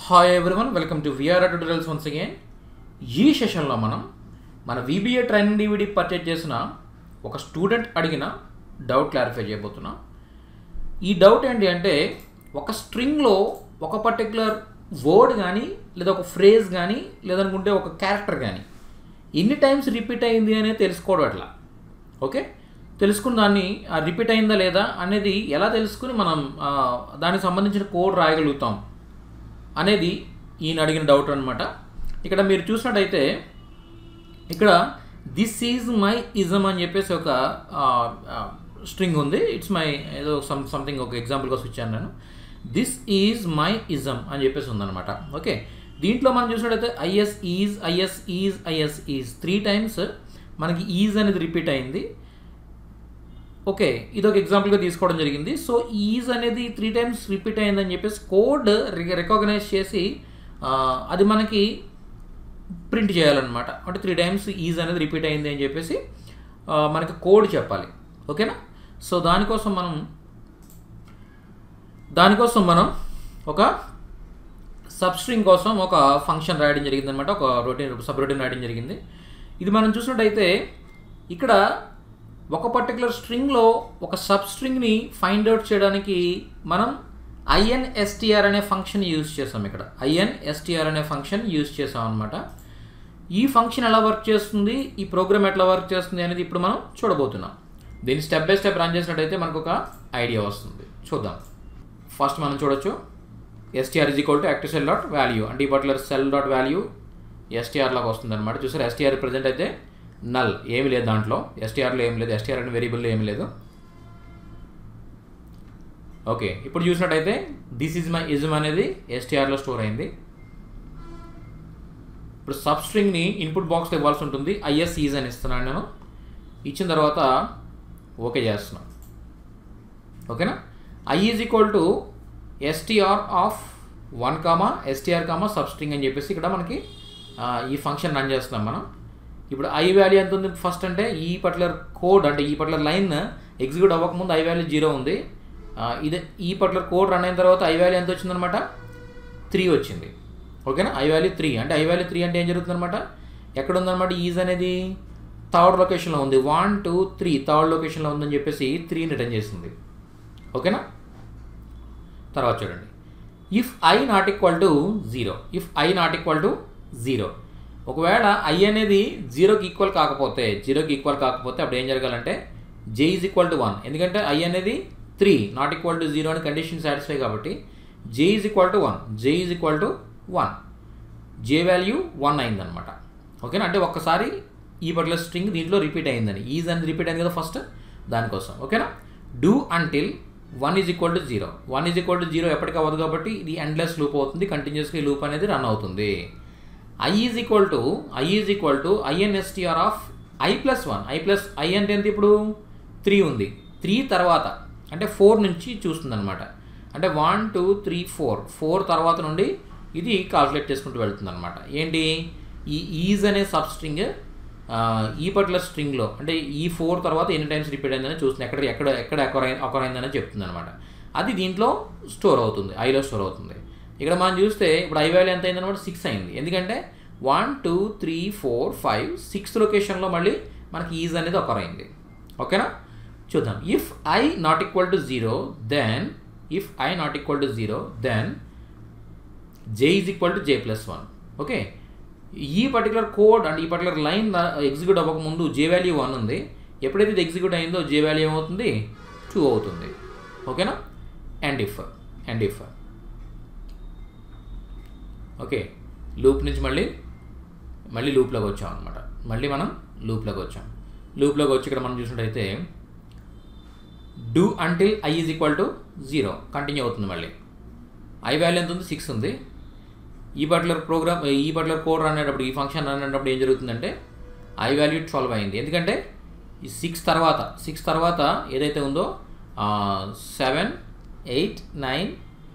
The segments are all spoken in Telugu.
Hi everyone, welcome to VR tutorials once again. ఈ సెషన్లో మనం మన VBA ట్రైనింగ్ DVD పర్చేజ్ చేసిన ఒక స్టూడెంట్ అడిగిన డౌట్ క్లారిఫై చేయబోతున్నాం. ఈ డౌట్ ఏంటి అంటే, ఒక స్ట్రింగ్లో ఒక పర్టికులర్ వర్డ్ కానీ లేదా ఒక ఫ్రేజ్ కానీ లేదనుకుంటే ఒక క్యారెక్టర్ కానీ ఎన్ని టైమ్స్ రిపీట్ అయింది అనేది తెలుసుకోవడం అట్లా. ఓకే, తెలుసుకున్న దాన్ని రిపీట్ అయిందా లేదా అనేది ఎలా తెలుసుకుని మనం దానికి సంబంధించిన కోడ్ రాయగలుగుతాం అనేది ఈయన అడిగిన డౌట్ అనమాట. ఇక్కడ మీరు చూసినట్టయితే ఇక్కడ దిస్ ఈజ్ మై ఇజమ్ అని చెప్పేసి ఒక స్ట్రింగ్ ఉంది. ఇట్స్ మై ఏదో సంథింగ్ ఒక ఎగ్జాంపుల్ కోసం ఇచ్చాను నేను. దిస్ ఈజ్ మై ఇజమ్ అని చెప్పేసి ఉందన్నమాట. ఓకే, దీంట్లో మనం చూసినట్టయితే ఐఎస్ ఈజ్ 3 టైమ్స్ మనకి ఈజ్ అనేది రిపీట్ అయింది. ఓకే, ఇది ఒక ఎగ్జాంపుల్గా తీసుకోవడం జరిగింది. సో ఈజ్ అనేది 3 టైమ్స్ రిపీట్ అయిందని చెప్పేసి కోడ్ రికగ్నైజ్ చేసి అది మనకి ప్రింట్ చేయాలన్నమాట. అంటే 3 టైమ్స్ ఈజ్ అనేది రిపీట్ అయింది అని చెప్పేసి మనకి కోడ్ చెప్పాలి. ఓకేనా? సో దానికోసం మనం ఒక సబ్స్ట్రింగ్ కోసం ఒక ఫంక్షన్ రాయడం జరిగింది అనమాట. ఒక సబ్ రొటీన్ రాయడం జరిగింది. ఇది మనం చూసినట్టయితే ఇక్కడ ఒక పర్టికులర్ స్ట్రింగ్లో ఒక సబ్ స్ట్రింగ్ని ఫైండ్ అవుట్ చేయడానికి మనం instr అనే ఫంక్షన్ యూజ్ చేసాం. ఇక్కడ instr అనే ఫంక్షన్ యూజ్ చేసాం అనమాట. ఈ ఫంక్షన్ ఎలా వర్క్ చేస్తుంది, ఈ ప్రోగ్రామ్ ఎట్లా వర్క్ చేస్తుంది అనేది ఇప్పుడు మనం చూడబోతున్నాం. దీన్ని స్టెప్ బై స్టెప్ రన్ చేసినట్టయితే మనకు ఒక ఐడియా వస్తుంది. చూద్దాం. ఫస్ట్ మనం చూడొచ్చు str =activeCell.value అంటే ఈ పర్టికులర్ cell.value str లాగా వస్తుంది అనమాట. చూసారు, str ప్రజెంట్ అయితే నల్, ఏమి లేదు దాంట్లో. ఎస్టీఆర్లో ఏమి లేదు, ఎస్టీఆర్ అనే వేరియబుల్లో ఏమి లేదు. ఓకే, ఇప్పుడు చూసినట్టయితే దిస్ ఈజ్ మై ఇజమ్ అనేది ఎస్టీఆర్లో స్టోర్ అయింది. ఇప్పుడు సబ్ స్ట్రింగ్ని ఇన్పుట్ బాక్స్లో ఇవ్వాల్సి ఉంటుంది. ఐఎస్ ఈజ్ అని ఇస్తున్నాను నేను. ఇచ్చిన తర్వాత ఓకే చేస్తున్నాను. ఓకేనా? I is equal to STR of 1, STR, substring అని చెప్పేసి ఇక్కడ మనకి ఈ ఫంక్షన్ రన్ చేస్తున్నాం మనం. ఇప్పుడు ఐ వాల్యూ ఎంత ఉంది ఫస్ట్ అంటే, ఈ పర్టికులర్ కోడ్ అంటే ఈ పర్టికులర్ లైన్ ఎగ్జిక్యూట్ అవ్వకముందు ఐ వాల్యూ 0 ఉంది. ఇదే ఈ పర్టికులర్ కోడ్ రన్ అయిన తర్వాత ఐ వాల్యూ ఎంత వచ్చిందనమాట, 3 వచ్చింది. ఓకేనా? ఐ వాల్యూ 3 అంటే అంటే ఏం జరుగుతుందనమాట, ఎక్కడ ఉందన్నమాట, ఈజ్ అనేది థర్డ్ లొకేషన్లో ఉంది. 1, 2, 3 థర్డ్ లొకేషన్లో ఉందని చెప్పేసి 3 రిటర్న్ చేసింది. ఓకేనా? తర్వాత చూడండి, if I not equal to 0, ఒకవేళ ఐ అనేది 0కి ఈక్వల్ కాకపోతే అప్పుడు ఏం జరగాలంటే j ఈజ్ ఈక్వల్ టు 1. ఎందుకంటే ఐ అనేది 3 నాట్ ఈక్వల్ టు 0 అని కండిషన్ సాటిస్ఫై కాబట్టి j is equal to 1. j value 1 అయిందనమాట. ఓకేనా? అంటే ఒక్కసారి ఈ పర్టికులర్ స్ట్రింగ్ దీంట్లో రిపీట్ అయిందని, ఈజ్ అనేది రిపీట్ అయింది కదా ఫస్ట్, దానికోసం. ఓకేనా? Do until 1 is equal to 0. 1 is equal to 0 ఎప్పటికీ అవ్వదు కాబట్టి ఇది ఎండ్లెస్ లూప్ అవుతుంది. కంటిన్యూస్గా ఈ లూప్ అనేది రన్ అవుతుంది. I is equal to instr of i+1. I అంటే ఎంత, ఇప్పుడు 3 ఉంది. 3 తర్వాత అంటే 4 నుంచి చూస్తుంది అనమాట. అంటే 1, 2, 3, 4 తర్వాత నుండి ఇది కాల్కులేట్ చేసుకుంటూ వెళ్తుంది అనమాట. ఏంటి, ఈ ఈజ్ అనే సబ్ స్ట్రింగ్ ఈ పర్టికులర్ స్ట్రింగ్లో అంటే ఈ 4 తర్వాత ఎన్ని టైమ్స్ రిపీట్ అయిందని చూస్తుంది. ఎక్కడ అకర్ అయిందని చెప్తుంది అనమాట. అది దీంట్లో స్టోర్ అవుతుంది, ఐలో స్టోర్ అవుతుంది. ఇక్కడ మనం చూస్తే ఇప్పుడు ఐ వాల్యూ ఎంత అయిందనమాట, 6 అయింది. ఎందుకంటే 1, 2, 3, 4, 5, 6th లొకేషన్లో మళ్ళీ మనకి ఈజ్ అనేది ఒకరు అయింది. ఓకేనా? చూద్దాం. If I not equal to 0 then j is equal to j+1. Okay, ఈ పర్టికులర్ కోడ్ అంటే ఈ పర్టికులర్ లైన్ ఎగ్జిక్యూట్ అవ్వకముందు j వాల్యూ 1 ఉంది. ఎప్పుడైతే ఇది ఎగ్జిక్యూట్ అయిందో j వాల్యూ ఏమవుతుంది, 2 అవుతుంది. ఓకేనా? అండ్ ఇఫ్ ఓకే, లూప్ నుంచి మళ్ళీ లూప్లోకి వచ్చాం అనమాట. మనం లూప్లోకి వచ్చి ఇక్కడ మనం చూసినట్టయితే do until I is equal to 0 continue అవుతుంది. మళ్ళీ ఐ వాల్యూ ఎంత ఉంది, 6 ఉంది. ఈ పర్టికులర్ కోడ్ రన్ అయ్యేటప్పుడు, ఈ ఫంక్షన్ రన్ అయ్యేటప్పుడు ఏం జరుగుతుందంటే ఐ వాల్యూ 12 అయింది. ఎందుకంటే ఈ 6 తర్వాత ఏదైతే ఉందో 7, 8, 9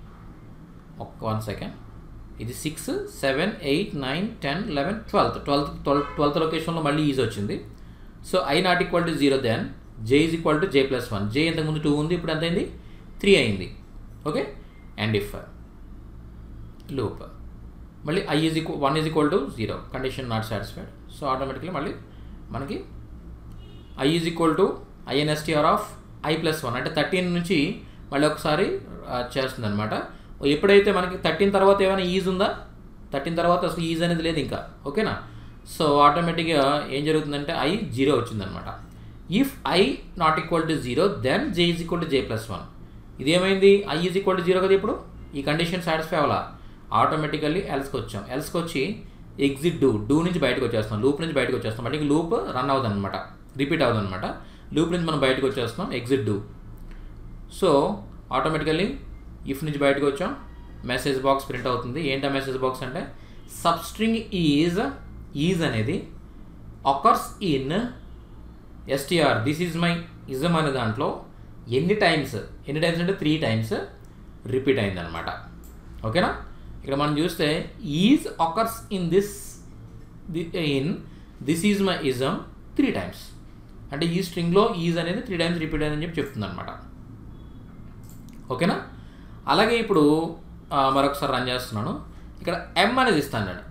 1 సెకండ్, ఇది 6, 7, 8, 9, 10, 11, 12th లొకేషన్లో మళ్ళీ ఈజ్ వచ్చింది. So I not equal to 0 then j is equal to j+1. j ఇంతకుముందు 2 ఉంది, ఇప్పుడు ఎంత అయింది, 3 అయింది. ఓకే, అండ్ ఇఫ్ లూప్, మళ్ళీ I is 1 is equal to 0, condition not satisfied. So automatically మళ్ళీ మనకి I is equal to INSTR of I plus 1 అంటే 13 నుంచి మళ్ళీ ఒకసారి చేస్తుంది అనమాట. ఎప్పుడైతే మనకి 13 తర్వాత ఏమైనా ఈజ్ ఉందా, 13 తర్వాత అసలు ఈజ్ అనేది లేదు ఇంకా, ఓకేనా. సో ఆటోమేటిక్గా ఏం జరుగుతుందంటే I 0 వచ్చిందనమాట. If I not equal to 0 then J is equal to J plus 1. ఇదేమైంది, I is equal to 0 కదా, ఇప్పుడు ఈ కండిషన్ సాటిస్ఫై అవ్వాలా, ఆటోమేటికల్లీ ఎల్స్కి వచ్చాం. ఎల్స్కి వచ్చి ఎగ్జిట్ డూ నుంచి బయటకు వచ్చేస్తాం, లూప్ నుంచి బయటకు వచ్చేస్తాం. అంటే లూప్ రన్ అవుతుంది అనమాట, రిపీట్ అవుతుంది అనమాట. లూప్ నుంచి మనం బయటకు వచ్చేస్తాం, exit do. So automatically if నుంచి బయటకు వచ్చాం, మెసేజ్ బాక్స్ ప్రింట్ అవుతుంది. ఏంటా మెసేజ్ బాక్స్ అంటే సబ్స్ట్రింగ్ ఈజ్ అనేది occurs in STR this is my ism అనే దాంట్లో ఎన్ని టైమ్స్ అంటే 3 times రిపీట్ అయిందనమాట, ఓకేనా. ఇక్కడ మనం చూస్తే is occurs in this is my ism 3 times, అంటే ఈ స్ట్రింగ్లో ఈజ్ అనేది 3 times రిపీట్ అయిందని చెప్పి చెప్తుంది అనమాట, ఓకేనా. అలాగే ఇప్పుడు మరొకసారి రన్ చేస్తున్నాను. ఇక్కడ M అనేది ఇస్తాను నేను,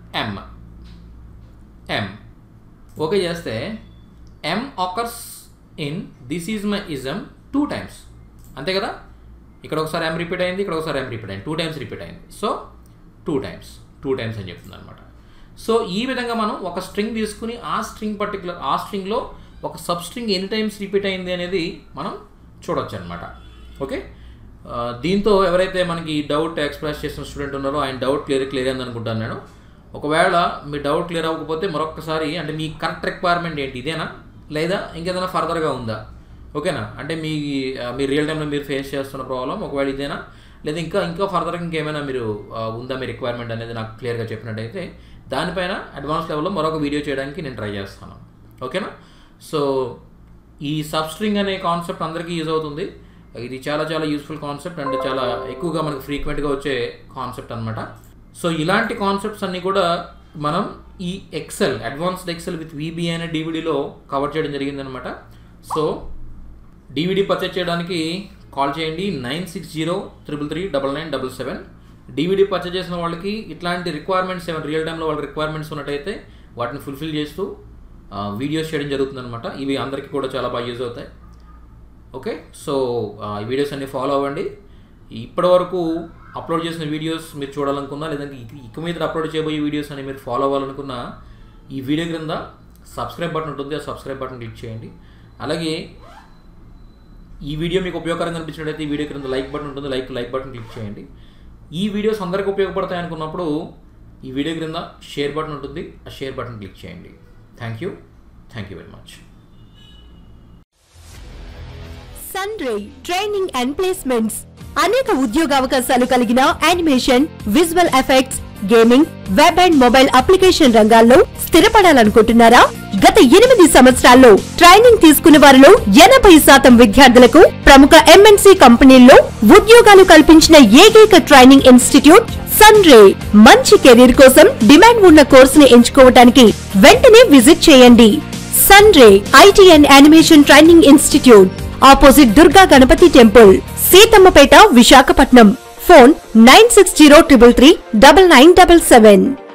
M ఓకే చేస్తే M occurs in this is my ism 2 times, అంతే కదా. ఇక్కడ ఒకసారి M రిపీట్ అయింది, ఇక్కడ ఒకసారి M రిపీట్ అయింది, 2 times రిపీట్ అయింది. సో 2 times అని చెప్తుంది అనమాట. సో ఈ విధంగా మనం ఒక స్ట్రింగ్ తీసుకుని ఆ స్ట్రింగ్లో ఒక సబ్ స్ట్రింగ్ ఎన్ని టైమ్స్ రిపీట్ అయింది అనేది మనం చూడొచ్చు అనమాట, ఓకే. దీంతో ఎవరైతే మనకి డౌట్ ఎక్స్ప్రెస్ చేసిన స్టూడెంట్ ఉన్నారో ఆయన డౌట్ క్లియర్ అయింది అనుకుంటాను నేను. ఒకవేళ మీ డౌట్ క్లియర్ అవ్వకపోతే మరొకసారి అంటే మీ కరెక్ట్ రిక్వైర్మెంట్ ఏంటి, ఇదేనా లేదా ఇంకేదైనా ఫర్దర్గా ఉందా, ఓకేనా. అంటే మీ రియల్ టైంలో మీరు ఫేస్ చేస్తున్న ప్రాబ్లం ఒకవేళ ఇదేనా లేదా ఇంకా ఫర్దర్గా ఇంకేమైనా మీరు ఉందా మీ రిక్వైర్మెంట్ అనేది నాకు క్లియర్గా చెప్పినట్టయితే దానిపైన అడ్వాన్స్ లెవెల్లో మరొక వీడియో చేయడానికి నేను ట్రై చేస్తాను, ఓకేనా. సో ఈ సబ్స్ట్రింగ్ అనే కాన్సెప్ట్ అందరికీ యూజ్ అవుతుంది. ఇది చాలా యూస్ఫుల్ కాన్సెప్ట్ అండ్ చాలా ఎక్కువగా మనకు ఫ్రీక్వెంట్గా వచ్చే కాన్సెప్ట్ అనమాట. సో ఇలాంటి కాన్సెప్ట్స్ అన్నీ కూడా మనం ఈ అడ్వాన్స్డ్ ఎక్సెల్ విత్ VBA అనే DVDలో కవర్ చేయడం జరిగిందనమాట. సో DVD పర్చేజ్ చేయడానికి కాల్ చేయండి 9603339977. DVD పర్చేజ్ చేసిన వాళ్ళకి ఇట్లాంటి రిక్వైర్మెంట్స్ ఏమైనా రియల్ టైంలో వాళ్ళ రిక్వైర్మెంట్స్ ఉన్నట్టయితే వాటిని ఫుల్ఫిల్ చేస్తూ వీడియోస్ చేయడం జరుగుతుందన్నమాట. ఇవి అందరికీ కూడా చాలా బాగా యూజ్ అవుతాయి, ఓకే. సో ఈ వీడియోస్ అన్ని ఫాలో అవ్వండి. ఇప్పటివరకు అప్లోడ్ చేసిన వీడియోస్ మీరు చూడాలనుకున్నా లేదంటే ఇక మీద అప్లోడ్ చేయబోయే వీడియోస్ అని మీరు ఫాలో అవ్వాలనుకున్నా ఈ వీడియో క్రింద సబ్స్క్రైబ్ బటన్ ఉంటుంది, ఆ సబ్స్క్రైబ్ బటన్ క్లిక్ చేయండి. అలాగే ఈ వీడియో మీకు ఉపయోగకరంగా అనిపించినట్లయితే ఈ వీడియో క్రింద లైక్ బటన్ ఉంటుంది, లైక్ బటన్ క్లిక్ చేయండి. ఈ వీడియోస్ అందరికీ ఉపయోగపడతాయి అనుకున్నప్పుడు ఈ వీడియో క్రింద షేర్ బటన్ ఉంటుంది, ఆ షేర్ బటన్ క్లిక్ చేయండి. Thank you very much. Sunray training and placements అనేక ఉద్యోగ అవకాశాలు కలిగిన animation, visual effects, gaming, web and mobile application రంగాల్లో స్థిరపడాలనుకుంటున్నారా? గత 8 సంవత్సరాల్లో ట్రైనింగ్ తీసుకున్న వారిలో 80% విద్యార్థులకు ప్రముఖ MNC కంపెనీల్లో ఉద్యోగాలు కల్పించిన ఏకైక ట్రైనింగ్ ఇన్స్టిట్యూట్ సన్రే. మంచి కెరీర్ కోసం డిమాండ్ ఉన్న కోర్సుని ఎంచుకోవడానికి వెంటనే విజిట్ చేయండి. Sunray IT and animation training institute, opposite Durga Ganapathi temple, Seethammapeta, Visakhapatnam. Phone 9603339977.